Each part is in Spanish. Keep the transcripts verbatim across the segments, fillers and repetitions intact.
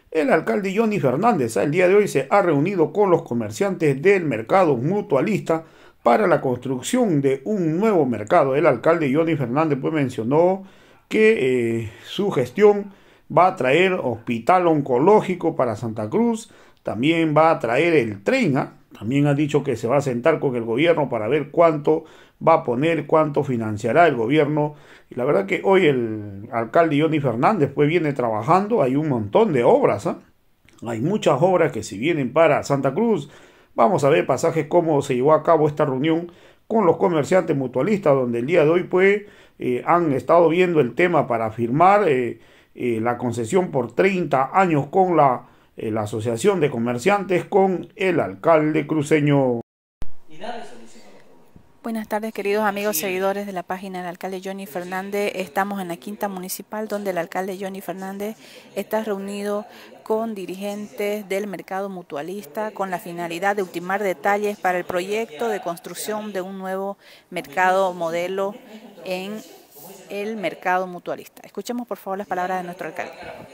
El alcalde Johnny Fernández el día de hoy se ha reunido con los comerciantes del mercado mutualista para la construcción de un nuevo mercado. El alcalde Johnny Fernández pues mencionó que eh, su gestión va a traer hospital oncológico para Santa Cruz, también va a traer el tren, ¿ah? También ha dicho que se va a sentar con el gobierno para ver cuánto va a poner, cuánto financiará el gobierno. Y la verdad que hoy el alcalde Johnny Fernández pues viene trabajando, hay un montón de obras, ¿ah? Hay muchas obras que se vienen para Santa Cruz. Vamos a ver pasajes cómo se llevó a cabo esta reunión con los comerciantes mutualistas, donde el día de hoy pues eh, han estado viendo el tema para firmar eh, eh, la concesión por treinta años con la, eh, la Asociación de Comerciantes, con el alcalde cruceño. Buenas tardes, queridos amigos seguidores de la página del alcalde Johnny Fernández. Estamos en la Quinta Municipal, donde el alcalde Johnny Fernández está reunido con dirigentes del mercado mutualista con la finalidad de ultimar detalles para el proyecto de construcción de un nuevo mercado modelo en el mercado mutualista. Escuchemos por favor las palabras de nuestro alcalde.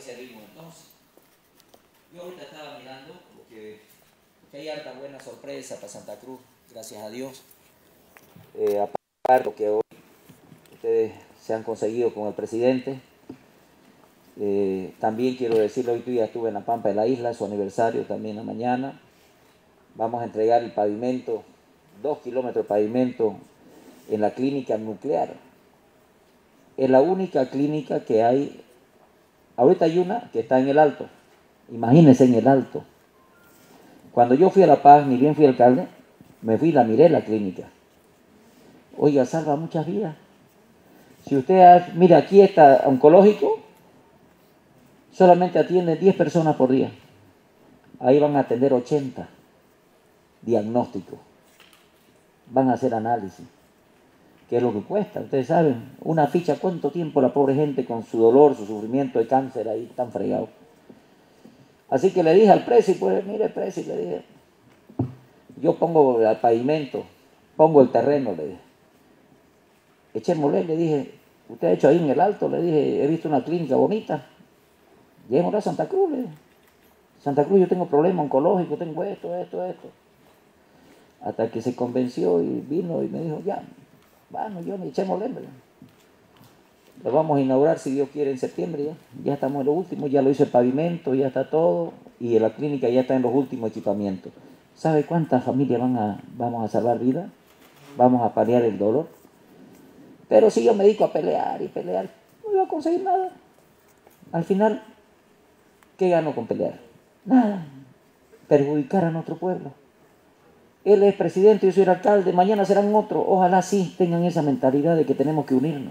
Yo ahorita estaba mirando porque hay harta buena sorpresa para Santa Cruz, gracias a Dios. Eh, aparte de lo que hoy ustedes se han conseguido con el presidente, eh, también quiero decirle, hoy día estuve en la Pampa de la Isla, su aniversario también la mañana. Vamos a entregar el pavimento, dos kilómetros de pavimento en la clínica nuclear. Es la única clínica que hay, ahorita hay una que está en el Alto, imagínense en el Alto. Cuando yo fui a La Paz, ni bien fui alcalde, me fui y la miré la clínica. Oiga, salva muchas vidas. Si usted, mira, aquí está oncológico, solamente atiende diez personas por día. Ahí van a atender ochenta diagnósticos. Van a hacer análisis. ¿Qué es lo que cuesta? Ustedes saben, una ficha, ¿cuánto tiempo la pobre gente con su dolor, su sufrimiento de cáncer ahí tan fregado? Así que le dije al precio, pues mire precio, le dije, yo pongo el pavimento, pongo el terreno, le dije. Echémosle, le dije, usted ha hecho ahí en el Alto, le dije, he visto una clínica bonita, llevémosla a Santa Cruz, le dije. Santa Cruz yo tengo problemas oncológicos, tengo esto, esto, esto. Hasta que se convenció y vino y me dijo, ya, bueno, yo ni echémosle, le dije. Lo vamos a inaugurar, si Dios quiere, en septiembre ya. Ya estamos en lo último, ya lo hizo el pavimento, ya está todo, y la clínica ya está en los últimos equipamientos. ¿Sabe cuántas familias van a, vamos a salvar vidas? Vamos a paliar el dolor. Pero si yo me dedico a pelear y pelear, no voy a conseguir nada. Al final, ¿qué gano con pelear? Nada. Perjudicar a nuestro pueblo. Él es presidente, yo soy el alcalde, mañana serán otros. Ojalá sí tengan esa mentalidad de que tenemos que unirnos.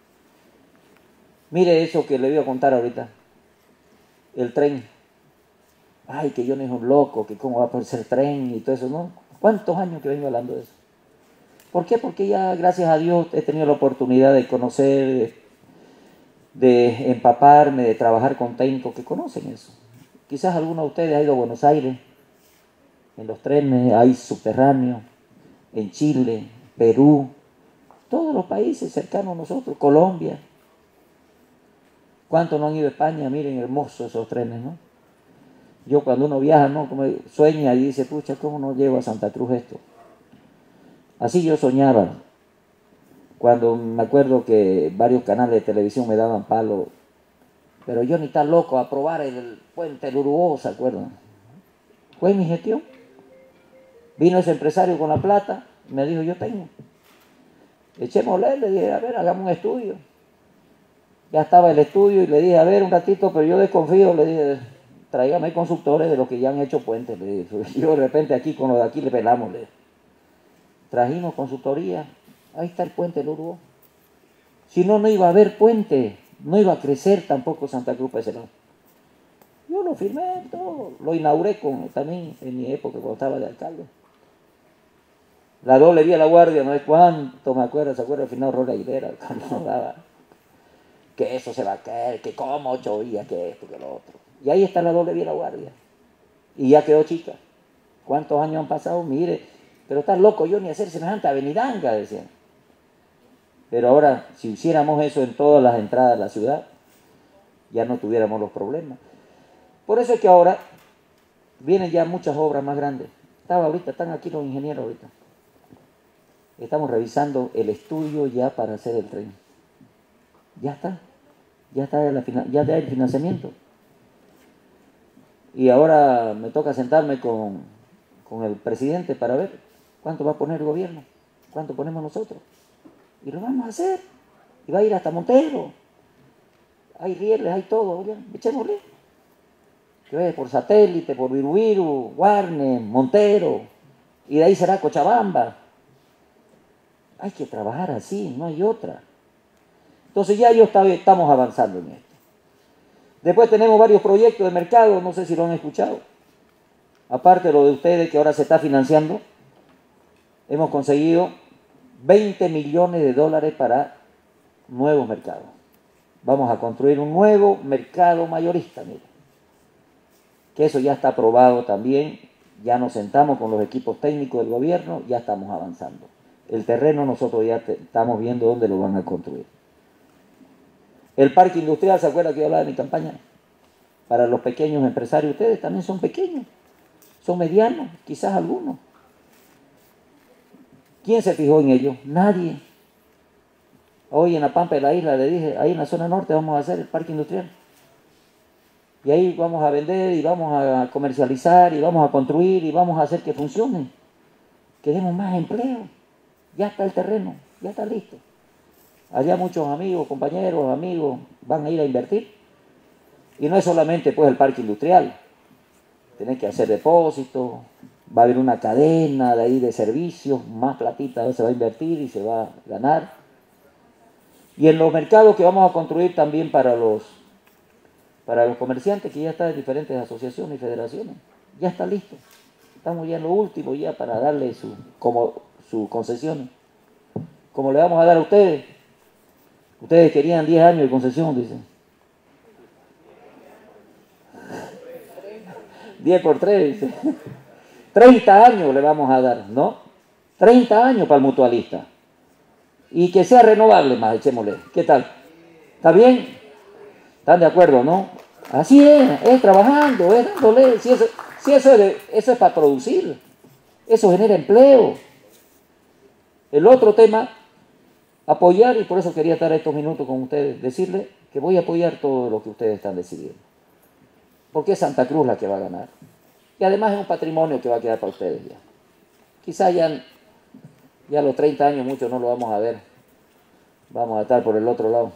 Mire eso que le voy a contar ahorita. El tren. Ay, que yo no es un loco, que cómo va a poder ser tren y todo eso, ¿no? ¿Cuántos años que vengo hablando de eso? ¿Por qué? Porque ya, gracias a Dios, he tenido la oportunidad de conocer, de empaparme, de trabajar con técnicos que conocen eso. Quizás alguno de ustedes ha ido a Buenos Aires, en los trenes, hay subterráneos, en Chile, Perú, todos los países cercanos a nosotros, Colombia. ¿Cuántos no han ido a España? Miren, hermosos esos trenes, ¿no? Yo cuando uno viaja, ¿no? Como sueña y dice, pucha, ¿cómo no llevo a Santa Cruz esto? Así yo soñaba. Cuando me acuerdo que varios canales de televisión me daban palo, pero yo ni tan loco a aprobar el puente del Urubó, ¿se acuerdan? Fue mi gestión. Vino ese empresario con la plata, me dijo, yo tengo. Echémosle, le dije, a ver, hagamos un estudio. Ya estaba el estudio y le dije, a ver, un ratito, pero yo desconfío, le dije, tráigame consultores de los que ya han hecho puentes. Le dije, yo de repente aquí con los de aquí le pelamos. Le dije. Trajimos consultoría, ahí está el puente del Urubó. Si no, no iba a haber puente, no iba a crecer tampoco Santa Cruz para ese lado. Yo lo firmé todo, lo inauguré con, también en mi época cuando estaba de alcalde. La doble vía La Guardia, no es cuánto, me acuerdo, se acuerda al final Rola Aguilera, cuando daba, que eso se va a caer, que como ocho vías, que esto, que lo otro. Y ahí está la doble vía La Guardia. Y ya quedó chica. ¿Cuántos años han pasado? Mire, pero estás loco yo ni hacer semejante avenidanga, decían. Pero ahora, si hiciéramos eso en todas las entradas de la ciudad, ya no tuviéramos los problemas. Por eso es que ahora vienen ya muchas obras más grandes. Estaba ahorita, están aquí los ingenieros ahorita. Estamos revisando el estudio ya para hacer el tren. Ya está. Ya está el, ya está el financiamiento. Y ahora me toca sentarme con, con el presidente para ver cuánto va a poner el gobierno, cuánto ponemos nosotros. Y lo vamos a hacer. Y va a ir hasta Montero. Hay rieles, hay todo. Ya, echémosle. Que vaya por Satélite, por Virubiru, Guarne, Montero. Y de ahí será Cochabamba. Hay que trabajar así, no hay otra. Entonces ya yo estaba, estamos avanzando en esto. Después tenemos varios proyectos de mercado, no sé si lo han escuchado. Aparte de lo de ustedes que ahora se está financiando, hemos conseguido veinte millones de dólares para nuevos mercados. Vamos a construir un nuevo mercado mayorista, miren. Que eso ya está aprobado también. Ya nos sentamos con los equipos técnicos del gobierno, ya estamos avanzando. El terreno nosotros ya te, estamos viendo dónde lo van a construir. El parque industrial, ¿se acuerda que yo hablaba de mi campaña? Para los pequeños empresarios, ustedes también son pequeños, son medianos, quizás algunos. ¿Quién se fijó en ellos? Nadie. Hoy en la Pampa de la Isla le dije, ahí en la zona norte vamos a hacer el parque industrial. Y ahí vamos a vender y vamos a comercializar y vamos a construir y vamos a hacer que funcione. Queremos más empleo. Ya está el terreno, ya está listo. Allá muchos amigos, compañeros, amigos van a ir a invertir. Y no es solamente pues el parque industrial. Tienen que hacer depósitos, va a haber una cadena de ahí de servicios, más platita se va a invertir y se va a ganar. Y en los mercados que vamos a construir también para los, para los comerciantes, que ya están en diferentes asociaciones y federaciones, ya está listo. Estamos ya en lo último ya para darle su, como, sus concesiones. Como le vamos a dar a ustedes. Ustedes querían diez años de concesión, dicen. diez por tres, dice. treinta años le vamos a dar, ¿no? treinta años para el mutualista. Y que sea renovable más, echémosle. ¿Qué tal? ¿Está bien? ¿Están de acuerdo, no? Así es, es trabajando, es dándole. Si eso, si eso, es, de, eso es para producir. Eso genera empleo. El otro tema, apoyar, y por eso quería estar estos minutos con ustedes, decirles que voy a apoyar todo lo que ustedes están decidiendo. Porque es Santa Cruz la que va a ganar. Y además es un patrimonio que va a quedar para ustedes ya. Quizás ya, ya a los treinta años muchos no lo vamos a ver. Vamos a estar por el otro lado.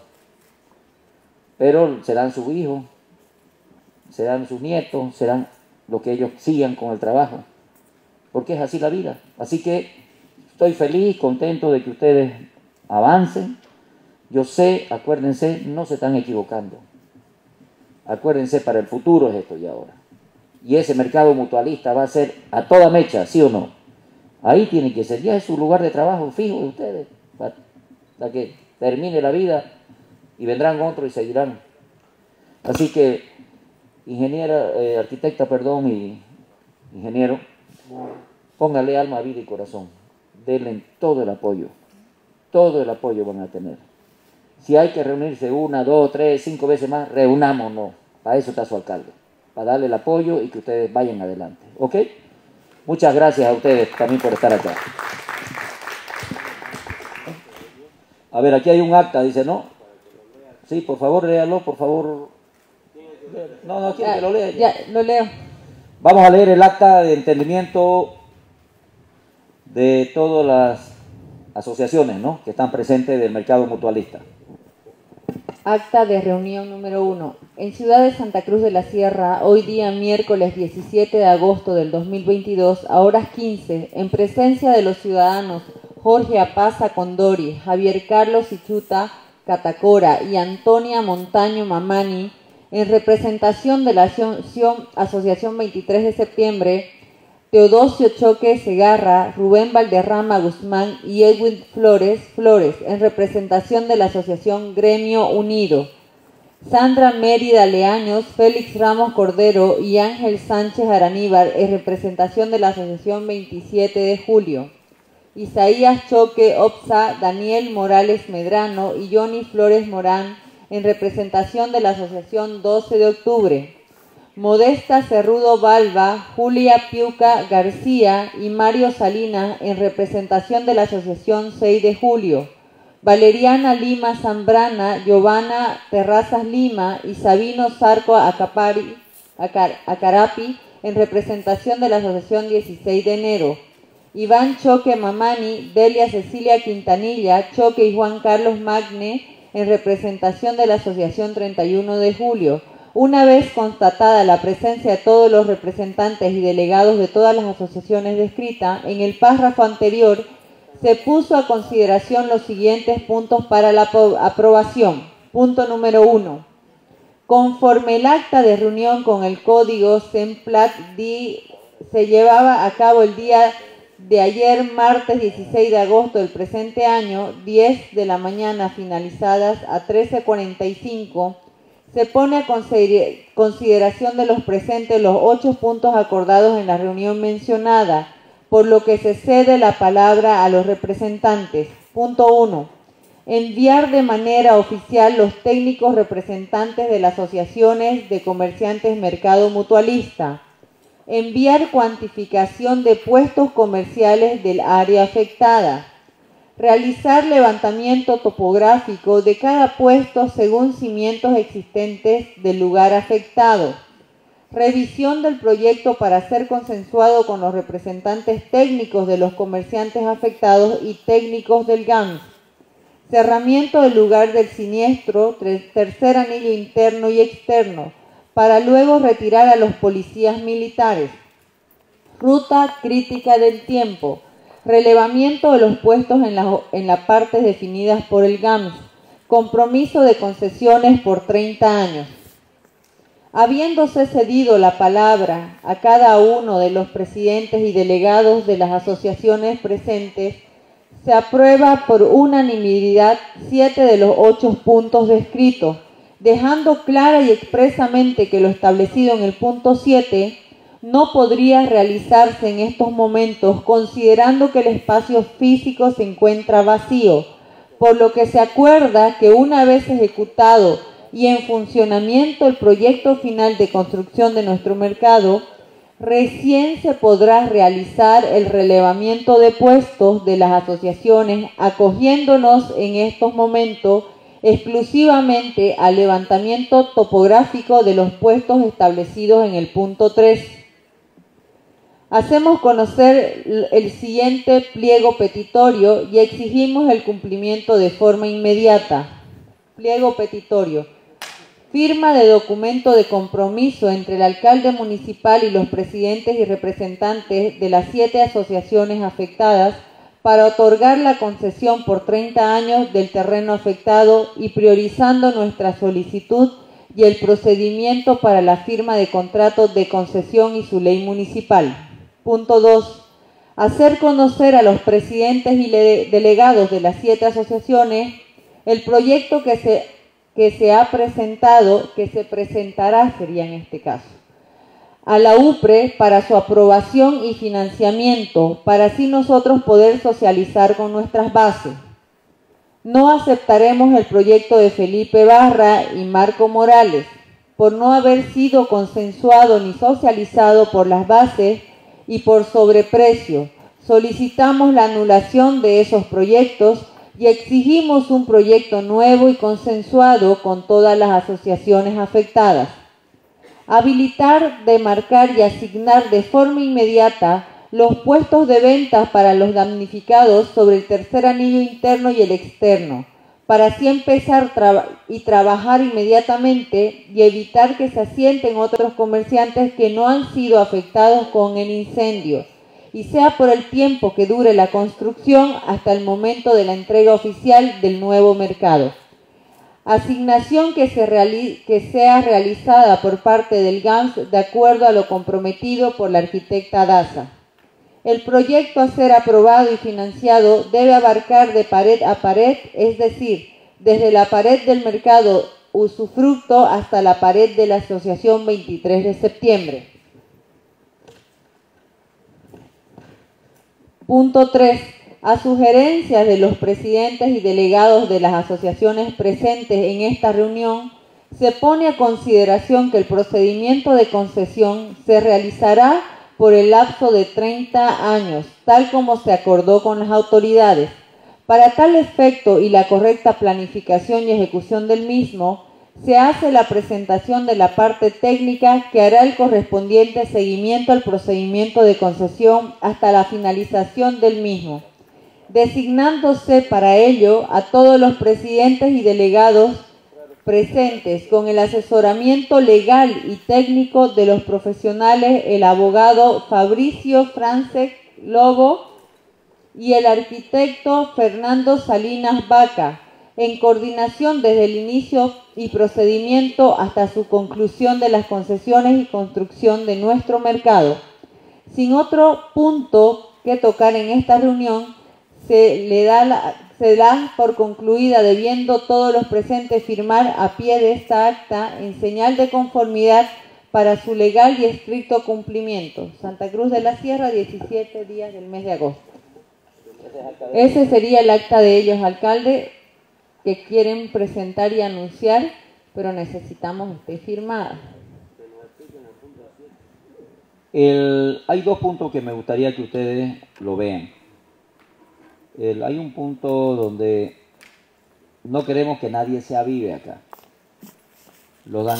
Pero serán sus hijos, serán sus nietos, serán lo que ellos sigan con el trabajo. Porque es así la vida. Así que estoy feliz, contento de que ustedes avancen. Yo sé, acuérdense, no se están equivocando. Acuérdense, para el futuro es esto y ahora. Y ese mercado mutualista va a ser a toda mecha, ¿sí o no? Ahí tiene que ser, ya es su lugar de trabajo fijo de ustedes, hasta que termine la vida y vendrán otros y seguirán. Así que, ingeniera, eh, arquitecta, perdón, y ingeniero, póngale alma, vida y corazón. Denle todo el apoyo, todo el apoyo van a tener. Si hay que reunirse una, dos, tres, cinco veces más, reunámonos. Para eso está su alcalde. Para darle el apoyo y que ustedes vayan adelante. ¿Ok? Muchas gracias a ustedes también por estar acá. A ver, aquí hay un acta, dice, ¿no? Sí, por favor, léalo, por favor. No, no, quiero que lo lea. Ya, lo leo. Vamos a leer el acta de entendimiento de todas las asociaciones, ¿no?, que están presentes del mercado mutualista. Acta de reunión número uno. En Ciudad de Santa Cruz de la Sierra, hoy día miércoles diecisiete de agosto del dos mil veintidós, a horas quince, en presencia de los ciudadanos Jorge Apaza Condori, Javier Carlos Ichuta Catacora y Antonia Montaño Mamani, en representación de la Asociación veintitrés de septiembre, Teodosio Choque Segarra, Rubén Valderrama Guzmán y Edwin Flores Flores, en representación de la Asociación Gremio Unido, Sandra Mérida Leaños, Félix Ramos Cordero y Ángel Sánchez Araníbar, en representación de la Asociación veintisiete de julio, Isaías Choque Opsa, Daniel Morales Medrano y Johnny Flores Morán, en representación de la Asociación doce de octubre, Modesta Cerrudo Balba, Julia Piuca García y Mario Salinas en representación de la Asociación seis de julio. Valeriana Lima Zambrana, Giovanna Terrazas Lima y Sabino Zarco Acapari, Acar, Acarapi en representación de la Asociación dieciséis de enero. Iván Choque Mamani, Delia Cecilia Quintanilla, Choque y Juan Carlos Magne en representación de la Asociación treinta y uno de julio. Una vez constatada la presencia de todos los representantes y delegados de todas las asociaciones descritas, en el párrafo anterior se puso a consideración los siguientes puntos para la aprobación. Punto número uno. Conforme el acta de reunión con el código SEMPLAT se llevaba a cabo el día de ayer, martes dieciséis de agosto del presente año, diez de la mañana, finalizadas a trece cuarenta y cinco, se pone a consideración de los presentes los ocho puntos acordados en la reunión mencionada, por lo que se cede la palabra a los representantes. Punto uno. Enviar de manera oficial los técnicos representantes de las asociaciones de comerciantes Mercado Mutualista. Enviar cuantificación de puestos comerciales del área afectada. Realizar levantamiento topográfico de cada puesto según cimientos existentes del lugar afectado. Revisión del proyecto para ser consensuado con los representantes técnicos de los comerciantes afectados y técnicos del G A M S. Cerramiento del lugar del siniestro, tercer anillo interno y externo, para luego retirar a los policías militares. Ruta crítica del tiempo. Relevamiento de los puestos en las en la partes definidas por el G A M S. Compromiso de concesiones por treinta años. Habiéndose cedido la palabra a cada uno de los presidentes y delegados de las asociaciones presentes, se aprueba por unanimidad siete de los ocho puntos descritos, dejando clara y expresamente que lo establecido en el punto siete no podría realizarse en estos momentos, considerando que el espacio físico se encuentra vacío, por lo que se acuerda que una vez ejecutado y en funcionamiento el proyecto final de construcción de nuestro mercado, recién se podrá realizar el relevamiento de puestos de las asociaciones, acogiéndonos en estos momentos exclusivamente al levantamiento topográfico de los puestos establecidos en el punto tres. Hacemos conocer el siguiente pliego petitorio y exigimos el cumplimiento de forma inmediata. Pliego petitorio. Firma de documento de compromiso entre el alcalde municipal y los presidentes y representantes de las siete asociaciones afectadas para otorgar la concesión por treinta años del terreno afectado y priorizando nuestra solicitud y el procedimiento para la firma de contratos de concesión y su ley municipal. Punto dos. Hacer conocer a los presidentes y delegados de las siete asociaciones el proyecto que se, que se ha presentado, que se presentará, sería en este caso, a la U P R E para su aprobación y financiamiento, para así nosotros poder socializar con nuestras bases. No aceptaremos el proyecto de Felipe Barra y Marco Morales, por no haber sido consensuado ni socializado por las bases y por sobreprecio. Solicitamos la anulación de esos proyectos y exigimos un proyecto nuevo y consensuado con todas las asociaciones afectadas. Habilitar, demarcar y asignar de forma inmediata los puestos de venta para los damnificados sobre el tercer anillo interno y el externo, para así empezar tra- y trabajar inmediatamente y evitar que se asienten otros comerciantes que no han sido afectados con el incendio, y sea por el tiempo que dure la construcción hasta el momento de la entrega oficial del nuevo mercado. Asignación que, se reali- que sea realizada por parte del G A M S de acuerdo a lo comprometido por la arquitecta Daza. El proyecto a ser aprobado y financiado debe abarcar de pared a pared, es decir, desde la pared del mercado usufructo hasta la pared de la Asociación veintitrés de septiembre. Punto tres. A sugerencias de los presidentes y delegados de las asociaciones presentes en esta reunión, se pone a consideración que el procedimiento de concesión se realizará por el lapso de treinta años, tal como se acordó con las autoridades. Para tal efecto y la correcta planificación y ejecución del mismo, se hace la presentación de la parte técnica que hará el correspondiente seguimiento al procedimiento de concesión hasta la finalización del mismo, designándose para ello a todos los presidentes y delegados presentes con el asesoramiento legal y técnico de los profesionales, el abogado Fabricio Francesc Lobo y el arquitecto Fernando Salinas Vaca, en coordinación desde el inicio y procedimiento hasta su conclusión de las concesiones y construcción de nuestro mercado. Sin otro punto que tocar en esta reunión, se le da la, se da por concluida, debiendo todos los presentes firmar a pie de esta acta en señal de conformidad para su legal y estricto cumplimiento. Santa Cruz de la Sierra, diecisiete días del mes de agosto. Ese sería el acta de ellos, alcalde, que quieren presentar y anunciar, pero necesitamos esté firmada. El, hay dos puntos que me gustaría que ustedes lo vean. El, hay un punto donde no queremos que nadie se avive acá. Los daños